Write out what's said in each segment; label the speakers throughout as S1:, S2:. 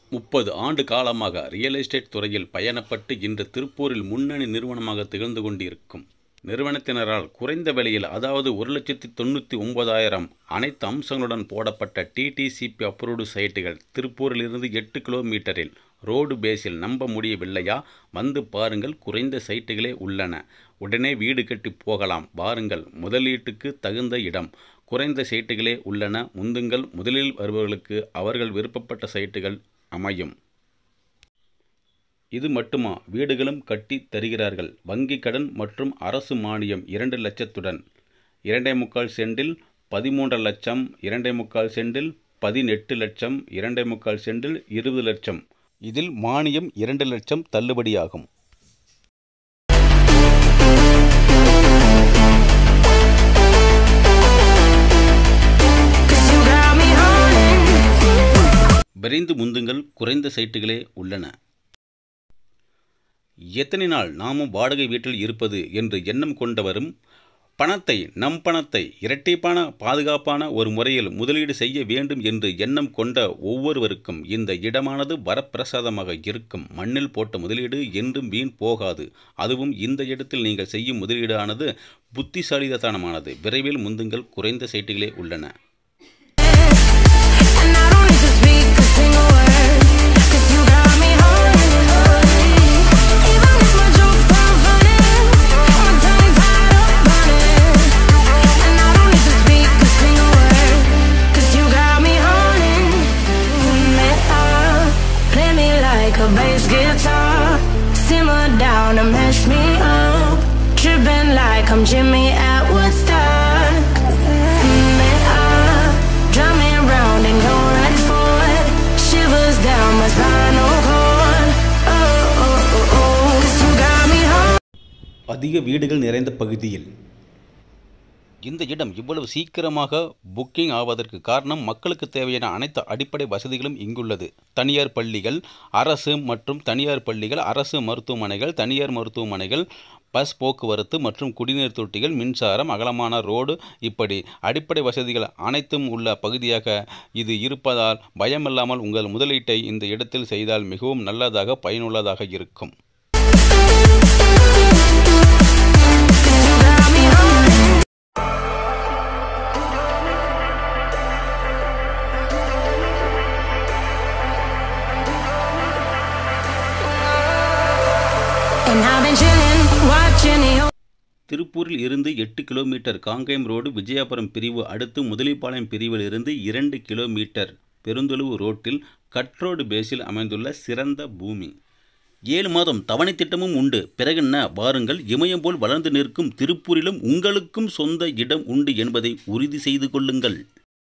S1: 30 ஆண்டு காலமாக real estate துறையில் பயணப்பட்டு இன்று திருப்பூரில் முன்னணி நிறுவனமாக திகழ்ந்து கொண்டிருக்கும் நிறுவனத்தினரால் குறைந்த விலையில், அதாவது 1,99,000 அனைத்து அம்சங்களுடன் போடப்பட்ட டிடிசிபி அப்ரூவ்டு சைட்டுகள் திருப்பூரிலிருந்து 8 கிலோமீட்டரில் ரோடு பேஸில். நம்ப முடியவில்லையா? வந்து பாருங்கள், குறைந்த சைட்டுகளே உள்ளன. உடனே வீடு கட்டி போகலாம். வாருங்கள், முதலீட்டுக்கு தகுந்த இடம், குறைந்த சைட்டுகளே உள்ளன. முந்துங்கள், முதலில் வருபவர்களுக்கு அவர்கள் விருப்பப்பட்ட சைட்டுகள் அமையும். இது மட்டுமா, வீடுகளும் கட்டி தருகிறார்கள். வங்கி கடன் மற்றும் அரசு மானியம் 2 லட்சத்துடன். 2.25 சென்டில் 13 லட்சம், 2.25 சென்டில் 18 லட்சம், 2.25 சென்டில் 20 லட்சம். இதில் மானியம் 2 லட்சம் தள்ளுபடியாகும். விரைந்து முந்துங்கள், குறைந்த சைட்டுகளே உள்ளன. எத்தனை நாள் நாமும் வாடகை வீட்டில் இருப்பது என்று எண்ணம் கொண்டவரும், நம் பணத்தை இரட்டிப்பான பாதுகாப்பான ஒரு முறையில் முதலீடு செய்ய வேண்டும் என்று எண்ணம் கொண்ட ஒவ்வொருவருக்கும் இந்த இடமானது வரப்பிரசாதமாக இருக்கும். மண்ணில் போட்ட முதலீடு என்றும் வீண் போகாது. அதுவும் இந்த இடத்தில் நீங்கள் செய்யும் முதலீடானது புத்திசாலித்தனமானது. விரைவில் முந்துங்கள், குறைந்த சைட்டுகளே உள்ளன.
S2: A bass guitar, simmer down and mash me up, tripping like I'm Jimmy at Woodstock. Drum me round and go right for it, shivers down my spinal cord. Oh, oh, oh, oh, 'cause you got me home.
S1: அதிக வீடுகள் நிறைந்த பகுதியில் இந்த இடம் இவ்வளவு சீக்கிரமாக booking ஆவதற்கு காரணம், மக்களுக்கு தேவையான அனைத்து அடிப்படை வசதிகளும் இங்குள்ளது. தனியார் பள்ளிகள், அரசு மற்றும் தனியார் பள்ளிகள், அரசு மருத்துவமனைகள், தனியார் மருத்துவமனைகள், பஸ் போக்குவரத்து மற்றும் குடிநீர் தொட்டிகள், மின்சாரம், அகலமான ரோடு, இப்படி அடிப்படை வசதிகள் அனைத்தும் உள்ள பகுதியாக இது இருப்பதால் பயமில்லாமல் உங்கள் முதலீட்டை இந்த இடத்தில் செய்தால் மிகவும் நல்லதாக, பயனுள்ளதாக இருக்கும். திருப்பூரில் இருந்து 8 கிலோமீட்டர் காங்கேயம் ரோடு, விஜயாபுரம் பிரிவு அடுத்து முதலிப்பாளையம் பிரிவில் இருந்து 2 கிலோமீட்டர் பெருந்தொழுவு ரோட்டில் கட்ரோடு பேஸில் அமைந்துள்ள சிறந்த பூமி. 7 மாதம் தவணை திட்டமும் உண்டு. பிறகென்ன, வாருங்கள். இமயம் போல் வளர்ந்து நிற்கும் திருப்பூரிலும் உங்களுக்கும் சொந்த இடம் உண்டு என்பதை உறுதி செய்து கொள்ளுங்கள்.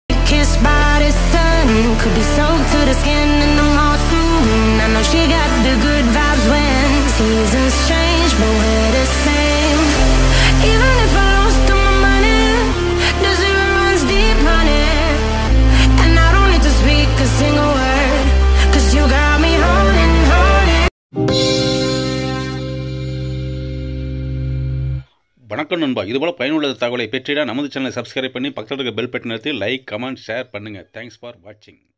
S1: வணக்கம் நண்பா, இதுபோல் பயனுள்ள தகவலை பெற்றிட நமது சேனலை சப்ஸ்கிரைப் பண்ணி பக்கத்தில் இருக்க பெல் பட்டன் அழுத்தி லைக், கமெண்ட், ஷேர் பண்ணுங்கள். தேங்க்ஸ் ஃபார் வாட்சிங்.